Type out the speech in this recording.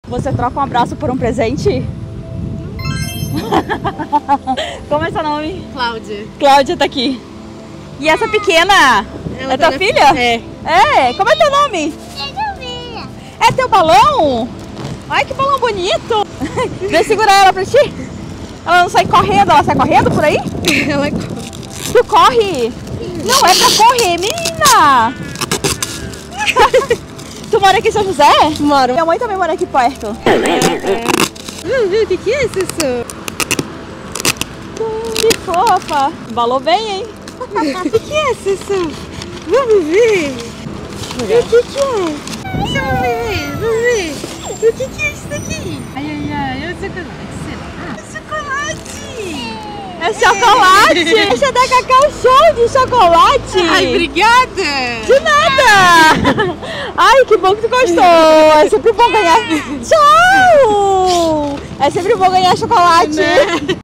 Você troca um abraço por um presente? Como é seu nome? Cláudia. Cláudia tá aqui. E essa pequena? Ela é tá tua filha? É. É? Como é teu nome? É teu balão? Ai, que balão bonito! Deixa eu segurar ela pra ti. Ela não sai correndo, ela sai correndo por aí? Ela Tu corre? Não é pra correr, menina! Tu mora aqui em São José? moro. Minha mãe também mora aqui perto. Vamos ver o que é isso? Que fofa! Balou bem, hein? O que é isso? Vamos ver. O que é? Vamos ver. O que é isso daqui? Ai, é o chocolate. É chocolate! Deixa eu dar Cacau show de chocolate! Ai, obrigada! De nada! Ai, que bom que tu gostou! É sempre bom ganhar... Tchau! É sempre bom ganhar chocolate!